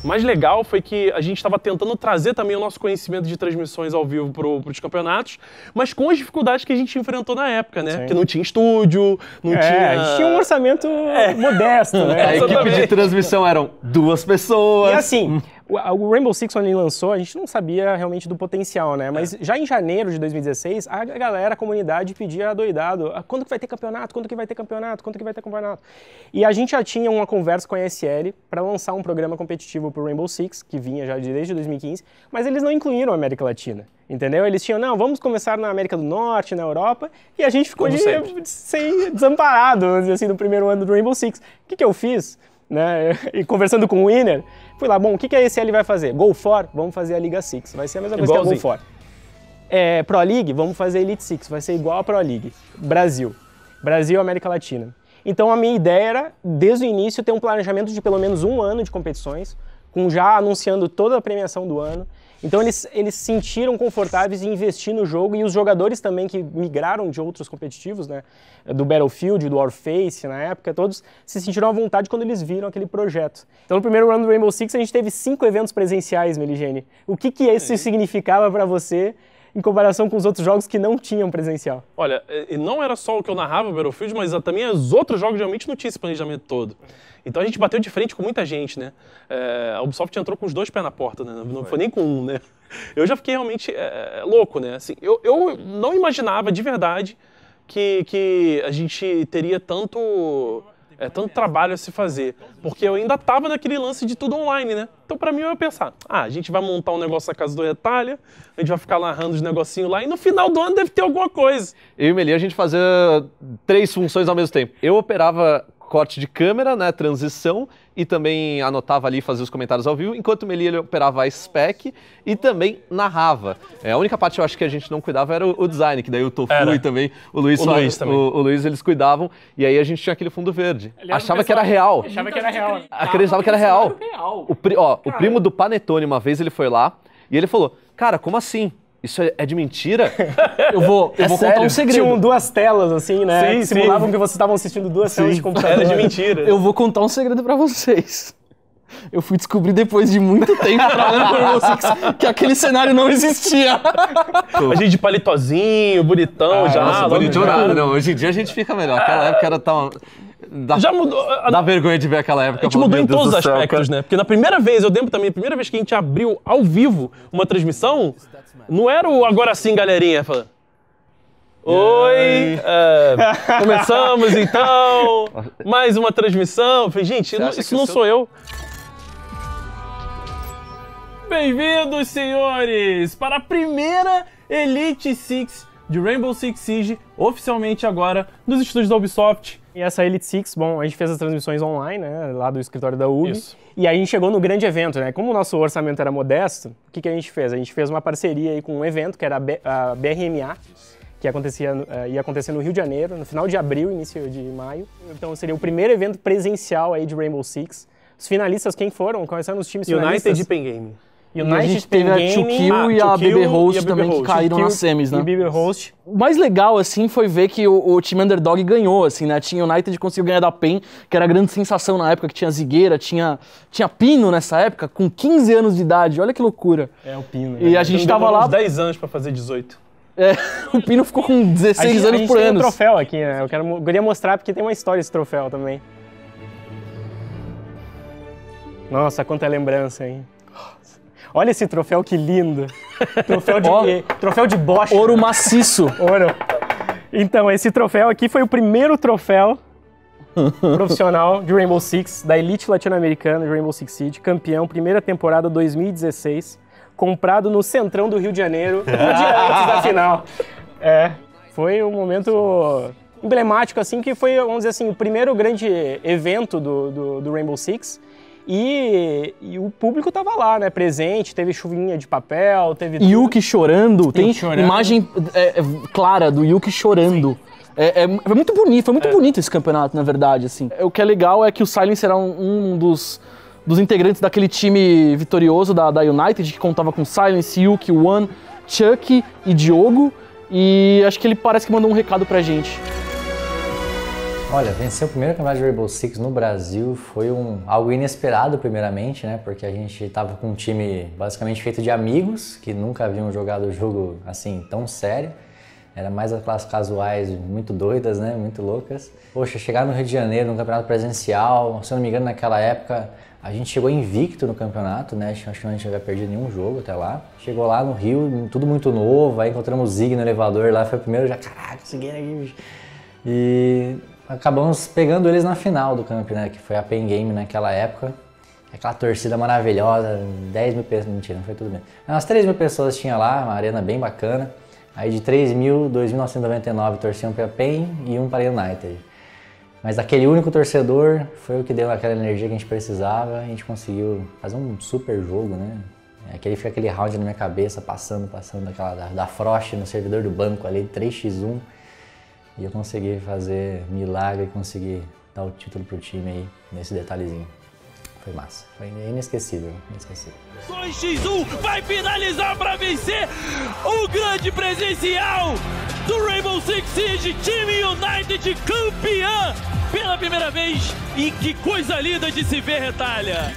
O mais legal foi que a gente estava tentando trazer também o nosso conhecimento de transmissões ao vivo para os campeonatos, mas com as dificuldades que a gente enfrentou na época, né? Porque não tinha estúdio, não tinha... A gente tinha um orçamento modesto, né? A equipe de transmissão eram 2 pessoas. E assim, o Rainbow Six, quando ele lançou, a gente não sabia realmente do potencial, né? Mas já em janeiro de 2016, a galera, a comunidade pedia adoidado, quando que vai ter campeonato? Quando que vai ter campeonato? Quando que vai ter campeonato? E a gente já tinha uma conversa com a ESL para lançar um programa competitivo pro Rainbow Six, que vinha já desde 2015, mas eles não incluíram a América Latina, entendeu? Eles tinham, não, vamos começar na América do Norte, na Europa, e a gente ficou desamparado, vamos dizer assim, no primeiro ano do Rainbow Six. O que eu fiz? Né? E conversando com o Winner, fui lá, bom, o que a ESL vai fazer? Go For? Vamos fazer a Liga Six, vai ser a mesma coisa que a Go For. Pro League? Vamos fazer a Elite Six, vai ser igual a Pro League. Brasil, América Latina. Então a minha ideia era, desde o início, ter um planejamento de pelo menos 1 ano de competições, com já anunciando toda a premiação do ano. Então eles se sentiram confortáveis em investir no jogo, e os jogadores também que migraram de outros competitivos, né, do Battlefield, do Warface na época, todos se sentiram à vontade quando eles viram aquele projeto. Então no primeiro ano do Rainbow Six a gente teve 5 eventos presenciais, Meligene. O que isso significava para você em comparação com os outros jogos que não tinham presencial? Olha, e não era só o que eu narrava, o Battlefield, mas também os outros jogos realmente não tinham esse planejamento todo. Então a gente bateu de frente com muita gente, né? A Ubisoft entrou com os 2 pés na porta, né? Não foi nem com 1, né? Eu já fiquei realmente louco, né? Assim, eu não imaginava de verdade que a gente teria tanto trabalho a se fazer, porque eu ainda tava naquele lance de tudo online, né? Então pra mim eu ia pensar, a gente vai montar um negócio na casa do Retalha, a gente vai ficar narrando os negocinhos lá, e no final do ano deve ter alguma coisa. Eu e o Meli, a gente fazia 3 funções ao mesmo tempo. Eu operava corte de câmera, né, transição, e também anotava ali, fazia os comentários ao vivo, enquanto o Meli ele operava a spec e também narrava. A única parte eu acho que a gente não cuidava era o design, que daí o Tofu e também o Luiz, o Luiz eles cuidavam, e aí a gente tinha aquele fundo verde. Achava que era real. Achava que era real. Acreditava que era real. O primo do Panetone, uma vez, ele foi lá e ele falou, cara, como assim? Isso é de mentira? Eu vou contar um segredo. Tinham 2 telas, assim, né? Sim, que simulavam que vocês estavam assistindo 2 telas de computador. Era de mentira. Eu vou contar um segredo pra vocês. Eu fui descobrir depois de muito tempo trabalhando com Rainbow Six que aquele cenário não existia. A gente de palitozinho, bonitão já. Nossa, bonitão nada, não. Hoje em dia a gente fica melhor. Aquela época era tão... Já mudou. Dá vergonha de ver aquela época. A gente mudou em todos os aspectos, né? Porque na primeira vez, eu lembro também, a primeira vez que a gente abriu ao vivo uma transmissão, não era o agora sim, galerinha. Falando, oi, começamos então, mais uma transmissão. Eu falei, gente, isso não sou eu. Bem-vindos, senhores, para a primeira Elite Six de Rainbow Six Siege, oficialmente agora nos estúdios da Ubisoft. E essa Elite Six, bom, a gente fez as transmissões online, né, lá do escritório da Ubi. Isso. E aí a gente chegou no grande evento, né? Como o nosso orçamento era modesto, o que a gente fez? A gente fez uma parceria aí com um evento, que era a BRMA, que ia acontecer no Rio de Janeiro, no final de abril, início de maio. Então seria o primeiro evento presencial aí de Rainbow Six. Os finalistas, quem foram? Quais eram os times finalistas? United e Pen Game. E a gente teve a 2Kill e a BB Host também, que caíram nas semis, né? E BB Host. O mais legal, assim, foi ver que o time Underdog ganhou, assim, né? Tinha o United conseguiu ganhar da PEN, que era a grande sensação na época, que tinha Zigueira, tinha Pino nessa época, com 15 anos de idade. Olha que loucura. O Pino. E a gente tava lá... uns 10 anos pra fazer 18. O Pino ficou com 16 anos por ano. A gente tem um troféu aqui, né? Eu queria mostrar, porque tem uma história esse troféu também. Nossa, quanta lembrança, hein? Olha esse troféu, que lindo. Troféu de bocha. Ouro maciço. Ouro. Então, esse troféu aqui foi o primeiro troféu profissional de Rainbow Six, da Elite Latino-Americana de Rainbow Six Siege, campeão, primeira temporada 2016, comprado no centrão do Rio de Janeiro, um dia antes da final. Foi um momento emblemático, assim, que foi, vamos dizer assim, o primeiro grande evento do Rainbow Six. E o público tava lá, né, presente, teve chuvinha de papel, teve tudo. Yuki chorando, tem imagem clara do Yuki chorando. É muito bonito, foi muito bonito esse campeonato, na verdade, assim. O que é legal é que o Silence era um dos integrantes daquele time vitorioso da United, que contava com Silence, Yuki, One, Chuck e Diogo, e acho que ele parece que mandou um recado pra gente. Olha, vencer o primeiro campeonato de Rainbow Six no Brasil foi algo inesperado, primeiramente, né? Porque a gente estava com um time basicamente feito de amigos que nunca haviam jogado o jogo assim tão sério. Era mais aquelas casuais muito doidas, né? Muito loucas. Poxa, chegar no Rio de Janeiro, num campeonato presencial, se eu não me engano, naquela época a gente chegou invicto no campeonato, né? Acho que a gente não havia perdido nenhum jogo até lá. Chegou lá no Rio, tudo muito novo, aí encontramos o Zig no elevador lá, foi o primeiro, já, caraca, consegui aqui. E acabamos pegando eles na final do camp, né? Que foi a Pen Game naquela época. Aquela torcida maravilhosa, 10 mil pessoas, mentira, não foi tudo bem. Umas 3 mil pessoas tinha lá, uma arena bem bacana. Aí de 3 mil, 2.999 torciam para a PEN e um para a United. Mas aquele único torcedor foi o que deu aquela energia que a gente precisava e a gente conseguiu fazer um super jogo, né? Fica aquele round na minha cabeça, passando da Frost no servidor do banco ali, 3x1. E eu consegui fazer milagre, consegui dar o título pro time aí, nesse detalhezinho. Foi massa, foi inesquecível, inesquecível. 2x1 vai finalizar para vencer o grande presencial do Rainbow Six Siege, time United campeã pela primeira vez. E que coisa linda de se ver, Retalha!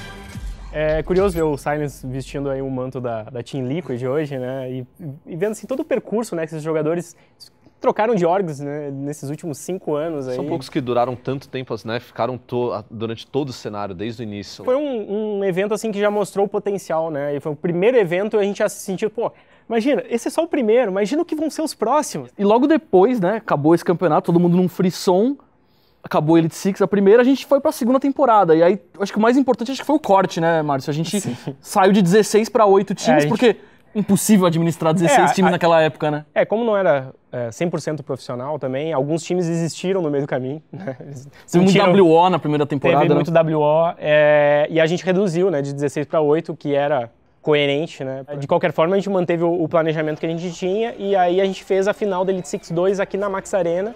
É curioso ver o Silence vestindo aí o manto da Team Liquid hoje, né? E vendo assim todo o percurso, né, que esses jogadores trocaram de orgs, né, nesses últimos 5 anos. Aí. São poucos que duraram tanto tempo, né? Ficaram durante todo o cenário, desde o início. Foi um evento assim que já mostrou o potencial, né? E foi o primeiro evento e a gente já se sentiu, pô, imagina, esse é só o primeiro, imagina o que vão ser os próximos. E logo depois, né, acabou esse campeonato, todo mundo num frisson, acabou a Elite Six, a primeira, a gente foi pra segunda temporada. E aí, acho que o mais importante foi o corte, né, Márcio? A gente saiu de 16 para 8 times, porque impossível administrar 16 times naquela época, né? Como não era 100% profissional também, alguns times existiram no meio do caminho. Né? Teve muito WO na primeira temporada. Teve muito WO, e a gente reduziu, né, de 16 para 8, que era coerente, né? De qualquer forma, a gente manteve o planejamento que a gente tinha, e aí a gente fez a final da Elite Six 2 aqui na Max Arena.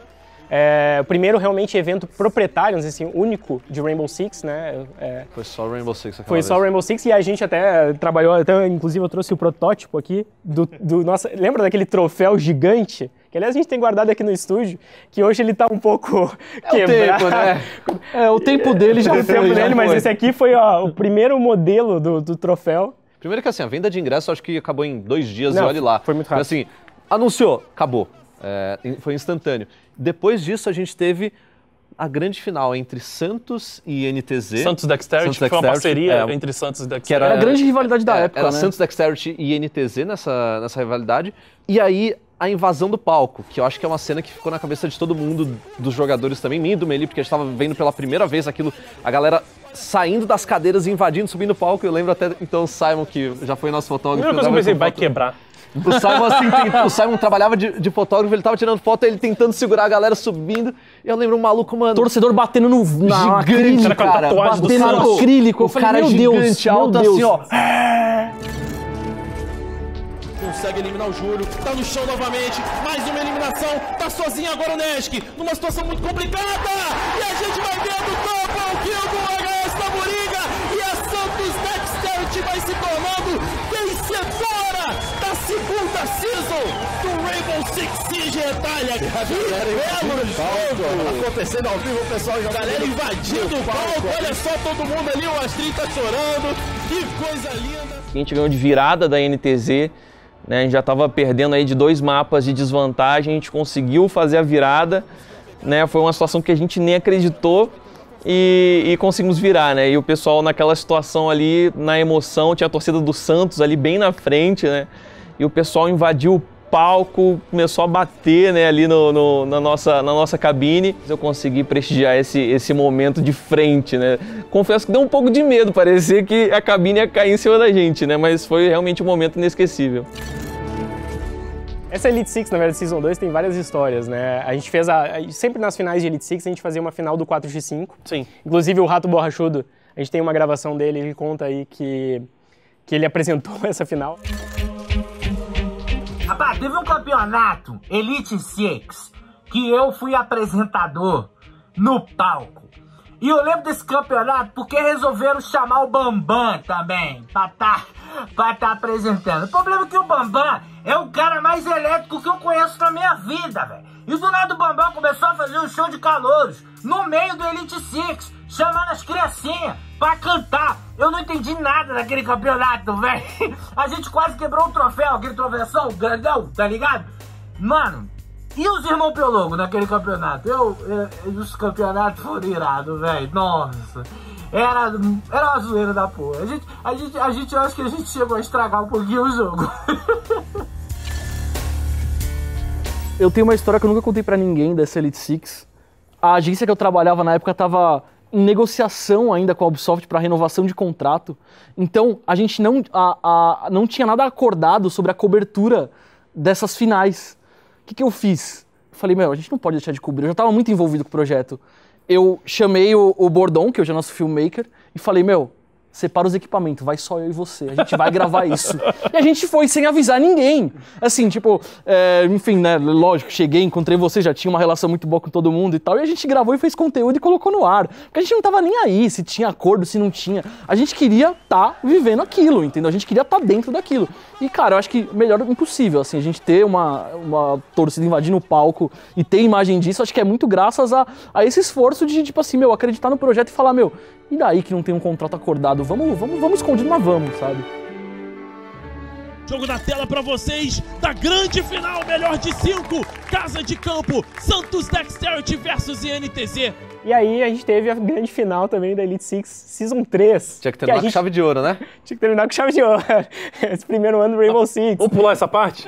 O primeiro realmente evento proprietário, assim, único de Rainbow Six, né? Foi só o Rainbow Six aquela Foi vez. só o Rainbow Six e a gente até trabalhou, inclusive eu trouxe o protótipo aqui do nosso... Lembra daquele troféu gigante? Que aliás a gente tem guardado aqui no estúdio, que hoje ele tá um pouco quebrado. O tempo, né? O tempo dele já foi. O tempo dele, mas esse aqui foi o primeiro modelo do troféu. Primeiro que assim, a venda de ingresso acho que acabou em 2 dias e olhe lá. Foi muito rápido. Assim, anunciou, acabou. Foi instantâneo. Depois disso, a gente teve a grande final entre Santos e NTZ. Santos Dexterity, que foi uma parceria entre Santos e Dexterity. Era a grande rivalidade da época, Era né? Santos Dexterity e NTZ nessa rivalidade. E aí, a invasão do palco, que eu acho que é uma cena que ficou na cabeça de todo mundo, dos jogadores também, mim e do Meli, porque a gente tava vendo pela primeira vez aquilo, a galera saindo das cadeiras, invadindo, subindo o palco. Eu lembro até, então, o Simon, que já foi nosso fotógrafo. A primeira coisa que eu pensei, vai quebrar. O Simon, assim, o Simon trabalhava de fotógrafo, ele tava tirando foto, ele tentando segurar a galera subindo. E eu lembro um maluco, mano... Torcedor batendo no gigante, cara. Batendo no acrílico. O cara é gigante, alto assim, ó. Consegue eliminar o Júlio, tá no chão novamente, mais uma eliminação, tá sozinho agora o Nesk, numa situação muito complicada, e a gente vai ver do topo, kill do HS da Moringa, e a Santos Dexterity vai se tornando vencedora da segunda season do Rainbow Six Siege, Retalha. Que belo jogo! Acontecendo ao vivo, o pessoal jogando. Galera invadindo o palco, olha só todo mundo ali, o Astrid tá chorando, que coisa linda. A gente ganhou de virada da NTZ, né? A gente já estava perdendo aí de 2 mapas de desvantagem, a gente conseguiu fazer a virada, né? Foi uma situação que a gente nem acreditou e conseguimos virar, né? E o pessoal naquela situação ali, na emoção, tinha a torcida do Santos ali bem na frente, né? E o pessoal invadiu o palco, começou a bater, né, ali na nossa cabine. Eu consegui prestigiar esse momento de frente, né? Confesso que deu um pouco de medo, parecia que a cabine ia cair em cima da gente, né? Mas foi realmente um momento inesquecível. Essa Elite Six, na verdade, Season 2 tem várias histórias, né? A gente fez sempre nas finais de Elite Six a gente fazia uma final do 4x5. Sim. Inclusive o Rato Borrachudo, a gente tem uma gravação dele, ele conta aí que ele apresentou essa final. Rapaz, teve um campeonato Elite Six que eu fui apresentador no palco. E eu lembro desse campeonato porque resolveram chamar o Bambam também pra tá apresentando. O problema é que o Bambam é o cara mais elétrico que eu conheço na minha vida, velho. E do nada o Bambam começou a fazer um show de calouros no meio do Elite Six, chamando as criancinhas pra cantar. Eu não entendi nada daquele campeonato, velho. A gente quase quebrou um troféu, aquele troféuzão grandão, tá ligado? Mano, e os irmãos Piologo naquele campeonato? Os campeonatos foram irados, velho. Nossa. Era uma zoeira da porra. Eu acho que a gente chegou a estragar um pouquinho o jogo. Eu tenho uma história que eu nunca contei pra ninguém dessa Elite Six. A agência que eu trabalhava na época tava em negociação ainda com a Ubisoft para renovação de contrato. Então, a gente não tinha nada acordado sobre a cobertura dessas finais. O que eu fiz? Eu falei, a gente não pode deixar de cobrir. Eu já tava muito envolvido com o projeto. Eu chamei o Bordon, que hoje é nosso filmmaker, e falei, separa os equipamentos, vai só eu e você, a gente vai gravar isso. E a gente foi sem avisar ninguém. Assim, enfim, né, lógico, cheguei, encontrei você, já tinha uma relação muito boa com todo mundo e tal, e a gente gravou e fez conteúdo e colocou no ar. Porque a gente não tava nem aí se tinha acordo, se não tinha. A gente queria estar vivendo aquilo, entendeu? A gente queria estar dentro daquilo. E, cara, eu acho que melhor impossível, assim, a gente ter uma torcida invadindo o palco e ter imagem disso, acho que é muito graças a esse esforço de, acreditar no projeto e falar, e daí que não tem um contrato acordado? Vamos escondido, mas vamos, sabe? Jogo na tela pra vocês da grande final, melhor de 5, Casa de Campo, Santos Dexterity versus INTZ. E aí a gente teve a grande final também da Elite Six Season 3. Tinha que terminar com chave de ouro, né? Tinha que terminar com chave de ouro. Esse primeiro ano do Rainbow Six. Vamos pular essa parte?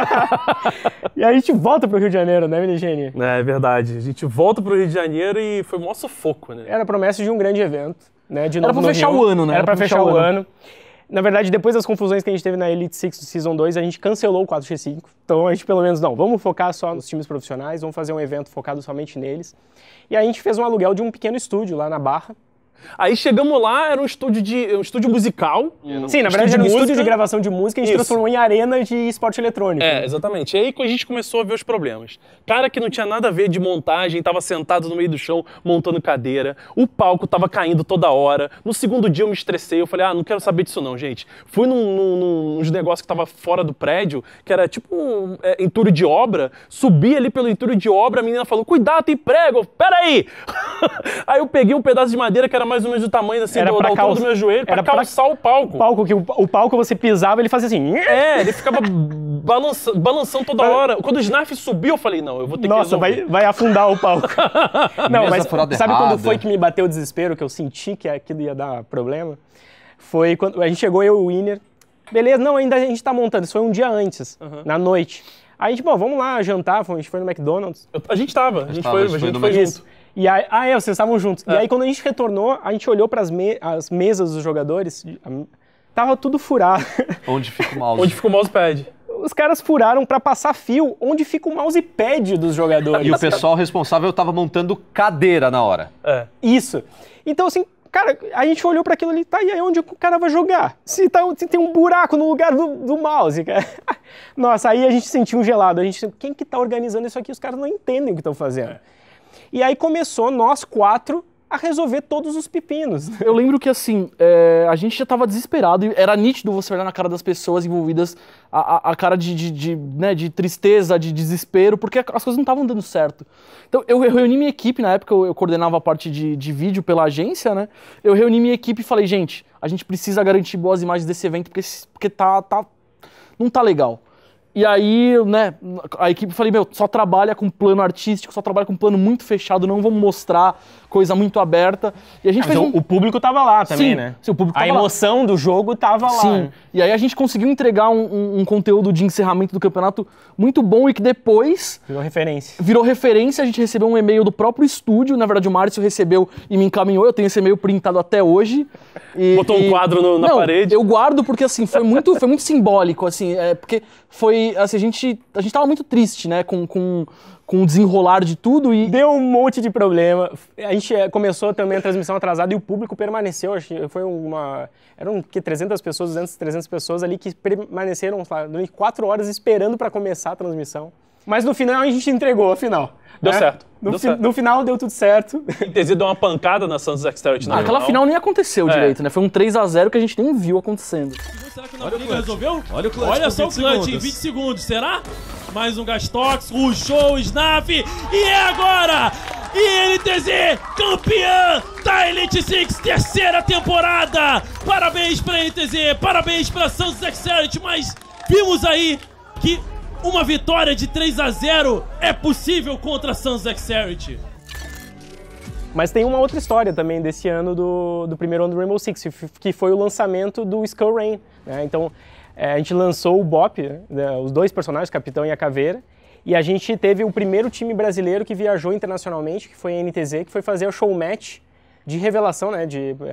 E aí a gente volta pro Rio de Janeiro, né, Minigene? É verdade. A gente volta pro Rio de Janeiro e foi o maior sufoco, né? Era a promessa de um grande evento, né? De novo Era pra fechar o ano, né? Era pra fechar o ano. Na verdade, depois das confusões que a gente teve na Elite Six do Season 2, a gente cancelou o 4x5. Então a gente pelo menos, vamos focar só nos times profissionais, vamos fazer um evento focado somente neles. E aí a gente fez um aluguel de um pequeno estúdio lá na Barra. Aí chegamos lá, era um estúdio musical. Sim, na verdade era um estúdio de gravação de música e a gente transformou em arena de esporte eletrônico. É, exatamente. E aí a gente começou a ver os problemas. Cara que não tinha nada a ver de montagem, tava sentado no meio do chão montando cadeira, o palco tava caindo toda hora. No segundo dia eu me estressei, eu falei, não quero saber disso não, gente. Fui nos negócios que tava fora do prédio, que era tipo um entulho de obra, subi ali pelo entulho de obra, a menina falou, cuidado, tem prego, peraí! Aí eu peguei um pedaço de madeira que era mais ou menos do tamanho assim, da altura do meu joelho, pra calçar o palco. O palco você pisava, ele fazia assim... Ele ficava balançando toda hora. Quando o Snarf subiu, eu falei, não, eu vou ter que resolver. Vai afundar o palco. Não, mas sabe errada. quando foi que me bateu o desespero, que eu senti que aquilo ia dar problema? Foi quando a gente chegou, eu e o Winner. Beleza, não, ainda a gente tá montando, isso foi um dia antes, na noite. Aí a gente, vamos lá jantar, a gente foi no McDonald's. A gente foi junto. E aí, vocês estavam juntos. E aí, quando a gente retornou, a gente olhou para as mesas dos jogadores, tava tudo furado. Onde fica o mouse? Onde fica o mousepad. Os caras furaram para passar fio onde fica o mousepad dos jogadores. E o pessoal responsável tava montando cadeira na hora. Isso. Então, assim, cara, a gente olhou para aquilo ali, e aí onde o cara vai jogar? Se tem um buraco no lugar do mouse, cara. Nossa, aí a gente sentiu um gelado. Quem que tá organizando isso aqui? Os caras não entendem o que estão fazendo. E aí começou nós 4 a resolver todos os pepinos. Eu lembro que, assim, a gente já tava desesperado e era nítido você olhar na cara das pessoas envolvidas a cara de tristeza, de desespero, porque as coisas não estavam dando certo. Então, eu reuni minha equipe, na época eu coordenava a parte de vídeo pela agência, né? Eu reuni minha equipe e falei, gente, a gente precisa garantir boas imagens desse evento, porque não tá legal. E aí, né, a equipe, falei, só trabalha com plano artístico, só trabalha com plano muito fechado, não vamos mostrar coisa muito aberta. E a gente fez o público tava lá também, né? Sim, o público tava lá. A emoção do jogo tava lá. Sim, e aí a gente conseguiu entregar um conteúdo de encerramento do campeonato muito bom e que depois... Virou referência, a gente recebeu um e-mail do próprio estúdio, na verdade o Márcio recebeu e me encaminhou, eu tenho esse e-mail printado até hoje. Botou um quadro na parede. Eu guardo porque, assim, foi muito simbólico, assim, porque foi, assim, a gente tava muito triste, né, com o desenrolar de tudo e... Deu um monte de problema. A gente começou também a transmissão atrasada e o público permaneceu, acho que foi eram 300 pessoas, 300 pessoas ali que permaneceram lá, durante 4 horas esperando para começar a transmissão. Mas no final a gente entregou, afinal. Deu certo. No final deu tudo certo. A NTZ deu uma pancada na Santos Exterior na Aquela final nem aconteceu direito, né? Foi um 3-0 que a gente nem viu acontecendo. Será que o Navariga resolveu? Olha só o clutch em 20 segundos, será? Mais um Gastox, rushou o Snap e é agora! INTZ, campeã da Elite Six, terceira temporada! Parabéns pra NTZ, parabéns pra Santos Exterior, mas vimos aí que uma vitória de 3-0 é possível contra a Santos Exterior. Mas tem uma outra história também desse ano do primeiro ano do Rainbow Six, que foi o lançamento do Skull Rain, né? Então, a gente lançou o BOP, né, os dois personagens, o Capitão e a Caveira, e a gente teve o primeiro time brasileiro que viajou internacionalmente, que foi a NTZ, que foi fazer o show match de revelação, né,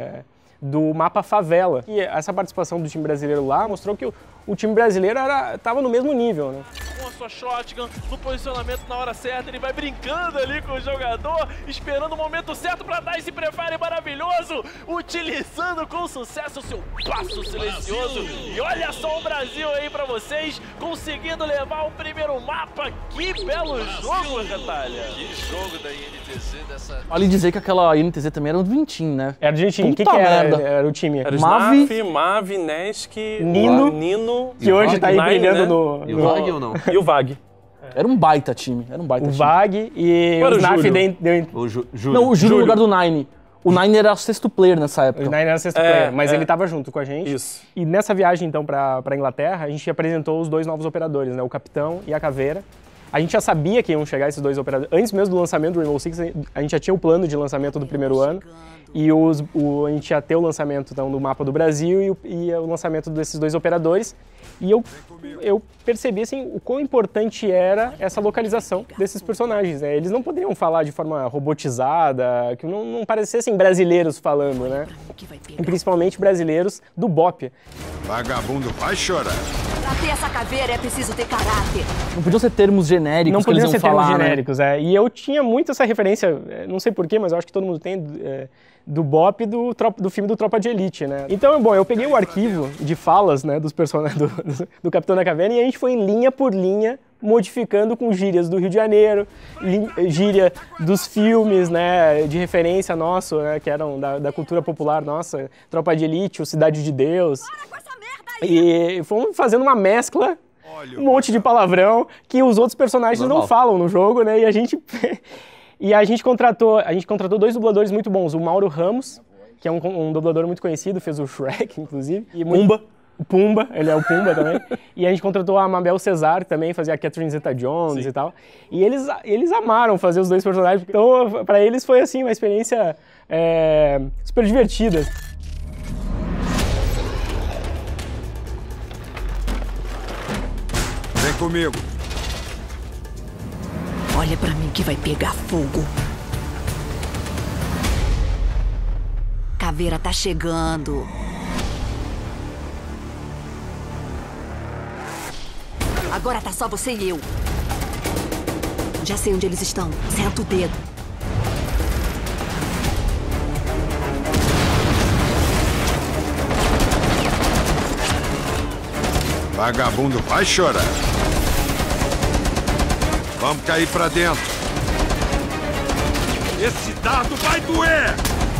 do mapa Favela. E essa participação do time brasileiro lá mostrou que o time brasileiro estava no mesmo nível, né? Com a sua shotgun, no posicionamento na hora certa, ele vai brincando ali com o jogador, esperando o momento certo para dar esse prepare maravilhoso, utilizando com sucesso o seu passo silencioso. E olha só o Brasil aí para vocês, conseguindo levar o primeiro mapa. Que belo jogo, Natália! Que jogo da INTZ dessa... Vale dizer que aquela INTZ também era do Vintim, né? Era do Vintim. O que era o time? Era o Snaf, Mavi, Nesk, Nino, que hoje tá aí brilhando no... E o VAG ou não? E o VAG. Era um baita time, era um baita time. O VAG e o Snaf deu... O Júlio. Não, o Júlio no lugar do Nine. O Nine era sexto player nessa época. O Nine era sexto player, mas ele tava junto com a gente. Isso. E nessa viagem, então, pra Inglaterra, a gente apresentou os dois novos operadores, né? O Capitão e a Caveira. A gente já sabia que iam chegar esses dois operadores. Antes mesmo do lançamento do Rainbow Six, a gente já tinha o plano de lançamento do primeiro ano. E a gente ia ter o lançamento então, do mapa do Brasil e o lançamento desses dois operadores. E eu percebi assim, o quão importante era essa localização desses personagens, né? Eles não poderiam falar de forma robotizada, que não parecessem brasileiros falando, né? E principalmente brasileiros do BOP. Vagabundo vai chorar. Pra ter essa caveira é preciso ter caráter. Não podiam ser termos genéricos. Não podiam ser termos genéricos, né? E eu tinha muito essa referência, não sei porquê, mas eu acho que todo mundo tem, do BOP do filme do Tropa de Elite, né? Então, bom, eu peguei o arquivo de falas, né, dos personagens do Capitão da Caverna e a gente foi linha por linha modificando com gírias do Rio de Janeiro, gíria dos filmes, né, de referência nosso, né, que eram da cultura popular nossa, Tropa de Elite, o Cidade de Deus. E fomos fazendo uma mescla, um monte de palavrão que os outros personagens não falam no jogo, né? E a gente contratou dois dubladores muito bons, o Mauro Ramos, que é um dublador muito conhecido, fez o Shrek, inclusive. E o Pumba, ele é o Pumba também. E a gente contratou a Mabel Cesar também, fazia a Catherine Zeta-Jones e tal. E eles amaram fazer os dois personagens. Então, pra eles foi, assim, uma experiência super divertida. Vem comigo. Olha pra mim que vai pegar fogo. Caveira tá chegando. Agora tá só você e eu. Já sei onde eles estão. Senta o dedo. Vagabundo vai chorar. Vamos cair pra dentro. Esse dardo vai doer!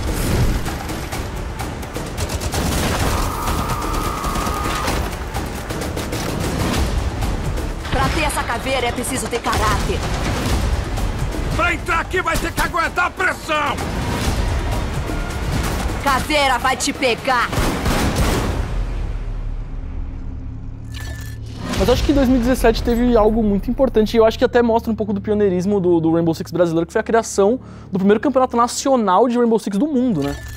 Pra ter essa caveira é preciso ter caráter. Pra entrar aqui vai ter que aguentar a pressão! Caveira vai te pegar! Mas acho que 2017 teve algo muito importante e eu acho que até mostra um pouco do pioneirismo do Rainbow Six brasileiro, que foi a criação do primeiro campeonato nacional de Rainbow Six do mundo, né?